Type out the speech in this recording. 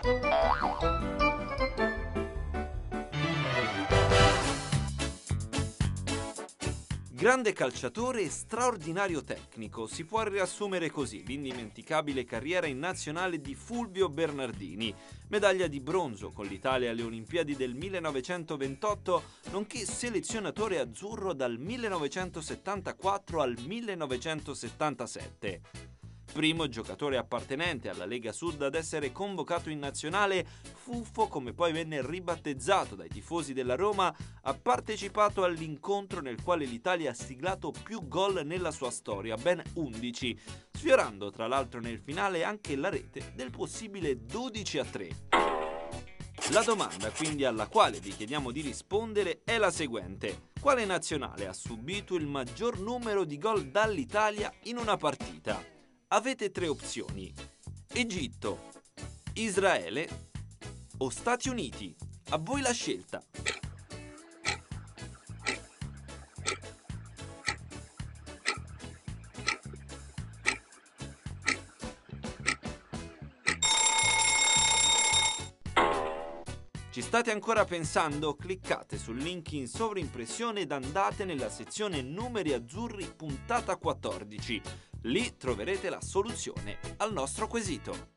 Grande calciatore e straordinario tecnico, si può riassumere così l'indimenticabile carriera in nazionale di Fulvio Bernardini, medaglia di bronzo con l'Italia alle Olimpiadi del 1928, nonché selezionatore azzurro dal 1974 al 1977. Primo giocatore appartenente alla Lega Sud ad essere convocato in nazionale, Fuffo, come poi venne ribattezzato dai tifosi della Roma, ha partecipato all'incontro nel quale l'Italia ha siglato più gol nella sua storia, ben 11, sfiorando tra l'altro nel finale anche la rete del possibile 12-3. La domanda quindi alla quale vi chiediamo di rispondere è la seguente: quale nazionale ha subito il maggior numero di gol dall'Italia in una partita? Avete tre opzioni: Egitto, Israele o Stati Uniti. A voi la scelta. Ci state ancora pensando? Cliccate sul link in sovrimpressione ed andate nella sezione Numeri Azzurri puntata 14. Lì troverete la soluzione al nostro quesito.